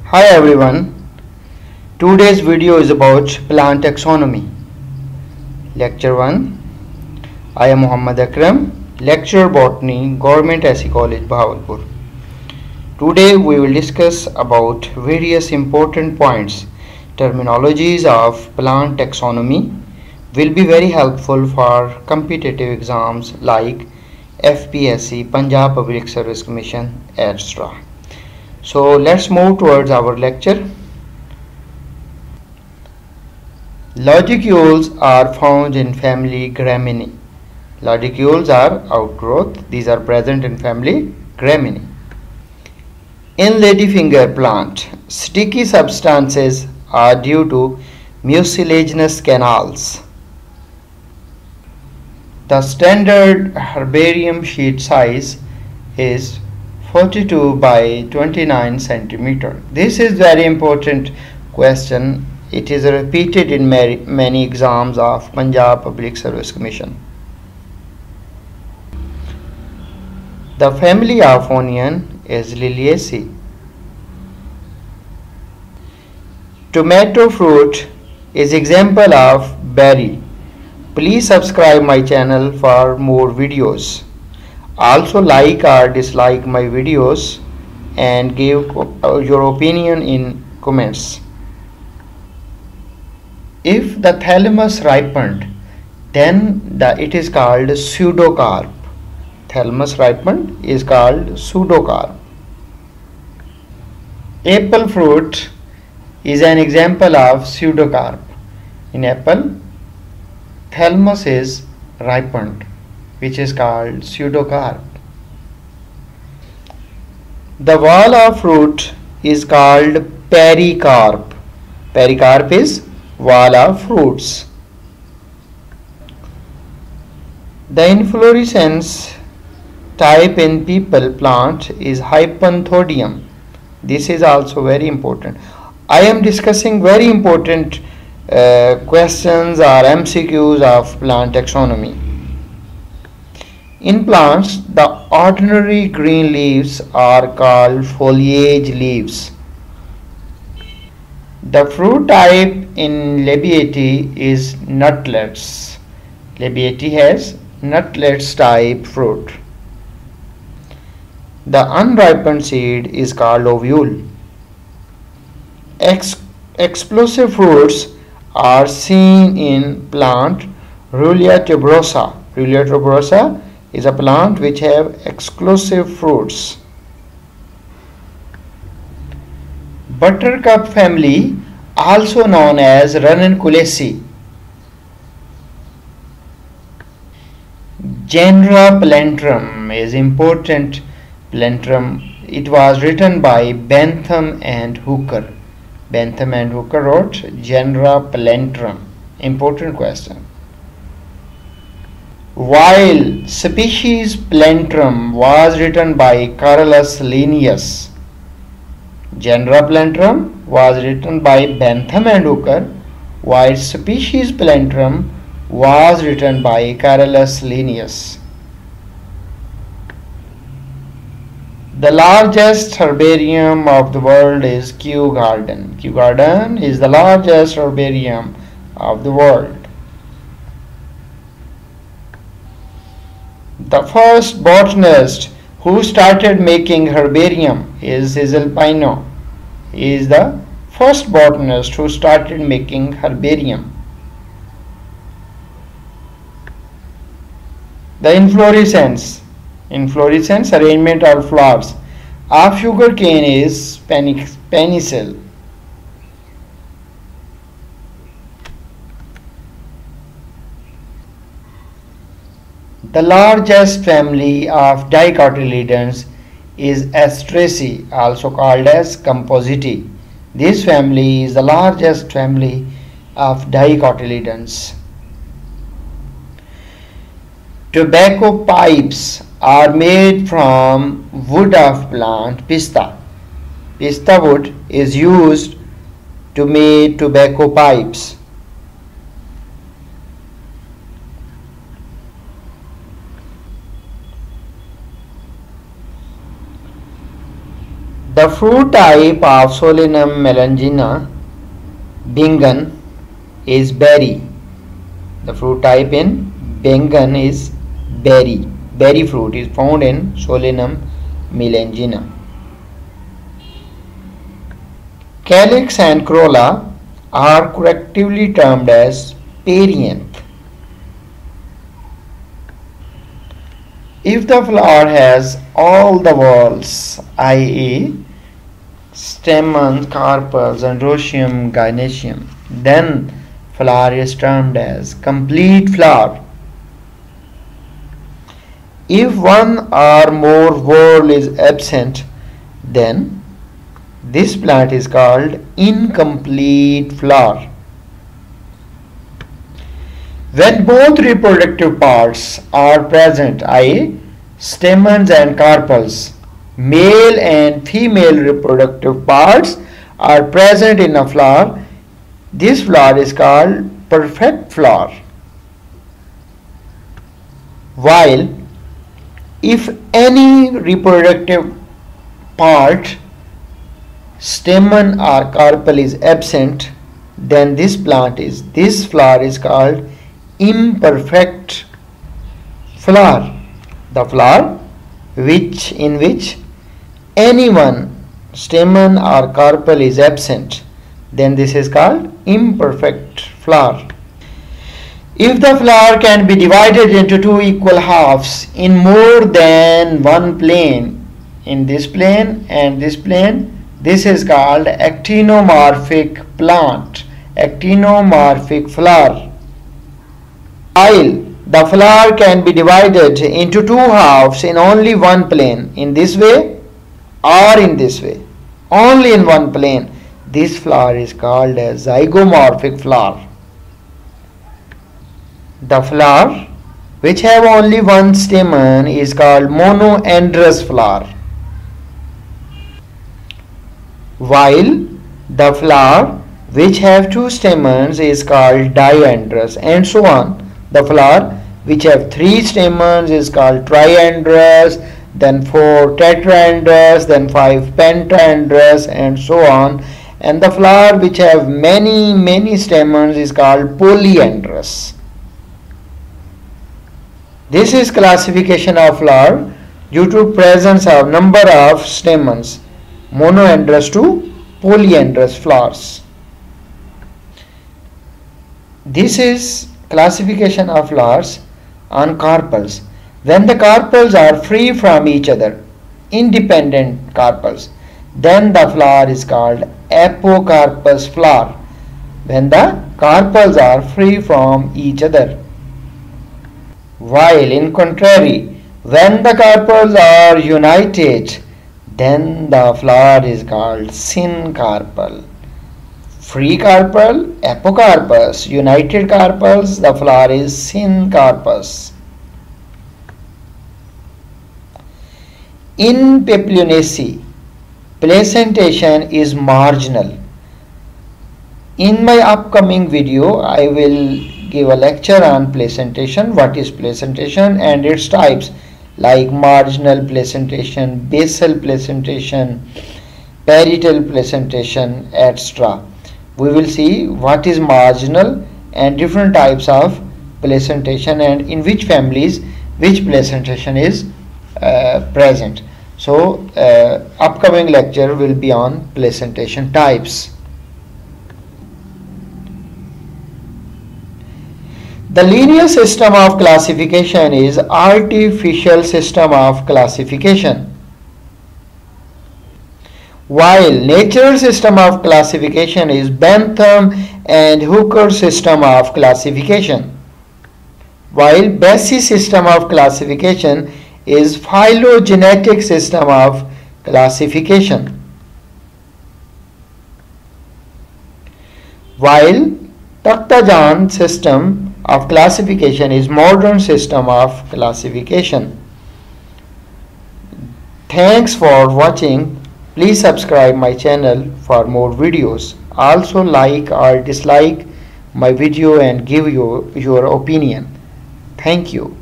Hi everyone, today's video is about plant taxonomy. Lecture 1. I am Muhammad Akram, lecturer botany, Government SC College, Bahawalpur. Today we will discuss about various important points. Terminologies of plant taxonomy will be very helpful for competitive exams like FPSC, Punjab Public Service Commission, etc. So let's move towards our lecture. Lodicules are found in family Gramineae. Lodicules are outgrowth. These are present in family Gramineae. In ladyfinger plant, sticky substances are due to mucilaginous canals. The standard herbarium sheet size is 42 by 29 centimeter. This is very important question. It is repeated in many exams of Punjab Public Service Commission. The family of onion is Liliaceae. Tomato fruit is example of berry. Please subscribe my channel for more videos. Also like or dislike my videos and give your opinion in comments. If the thalamus ripened, then it is called pseudocarp. Thalamus ripened is called pseudocarp. Apple fruit is an example of pseudocarp. In apple, thalamus is ripened, which is called pseudocarp. The wall of fruit is called pericarp. Pericarp is wall of fruits. The inflorescence type in people plant is Hypanthodium. This is also very important. I am discussing very important questions or MCQs of plant taxonomy. In plants, the ordinary green leaves are called foliage leaves. The fruit type in Labiata is nutlets. Labiata has nutlets type fruit. The unripened seed is called ovule. Explosive fruits are seen in plant Rulia tuberosa. Rulia tuberosa is a plant which have explosive fruits. Buttercup family, also known as Ranunculaceae. Genera Plantrum is important plantrum. It was written by Bentham and Hooker. Bentham and Hooker wrote Genera Plantrum. Important question. While species Plantrum was written by Carolus Linnaeus, Genera Plantrum was written by Bentham and Hooker, while species Plantrum was written by Carolus Linnaeus. The largest herbarium of the world is Kew Garden. Kew Garden is the largest herbarium of the world. The first botanist who started making herbarium is Cecil Pino. He is the first botanist who started making herbarium. The inflorescence arrangement of flowers of sugar cane is penicil. The largest family of dicotyledons is Asteraceae, also called as Compositae. This family is the largest family of dicotyledons. Tobacco pipes are made from wood of plant pista. Pista wood is used to make tobacco pipes. The fruit type of Solanum melongena Bingan is berry. The fruit type in Bingan is berry. Berry fruit is found in Solanum melongena. Calyx and corolla are collectively termed as perianth. If the flower has all the whorls, i.e. stamens, carpels, androecium, gynoecium, then flower is termed as complete flower. If one or more whorl is absent, then this plant is called incomplete flower. When both reproductive parts are present, i.e. stamens and carpels, male and female reproductive parts are present in a flower, this flower is called perfect flower. While if any reproductive part, stamen or carpel is absent, then this flower is called imperfect flower. The flower in which any one stamen or carpel is absent, then this is called imperfect flower. If the flower can be divided into two equal halves in more than one plane, in this plane and this plane, this is called actinomorphic plant, actinomorphic flower. While the flower can be divided into two halves in only one plane, in this way or in this way, only in one plane, this flower is called as zygomorphic flower. The flower which have only one stamen is called monoandrous flower, while the flower which have two stamens is called diandrous, and so on. The flower which have three stamens is called triandrous, then 4 tetraandrous, then 5 pentaandrous, and so on. And the flower which have many stamens is called polyandrous. This is classification of flower due to presence of number of stamens, monoandrous to polyandrous flowers. This is classification of flowers on carpels. When the carpels are free from each other, independent carpels, then the flower is called apocarpous flower. When the carpels are free from each other. While in contrary, when the carpels are united, then the flower is called syncarpal. Free carpel, apocarpus. United carpels, the flower is syncarpus. In Papilionaceae, placentation is marginal. In my upcoming video, I will give a lecture on placentation, what is placentation and its types like marginal placentation, basal placentation, parietal placentation, etc. We will see what is marginal and different types of placentation and in which families which placentation is present. So upcoming lecture will be on placentation types. The linear system of classification is artificial system of classification, while natural system of classification is Bentham and Hooker system of classification, while Bessey system of classification is phylogenetic system of classification, while Takhtajan system of classification is modern system of classification. Thanks for watching. Please subscribe my channel for more videos. Also like or dislike my video and give your opinion. Thank you.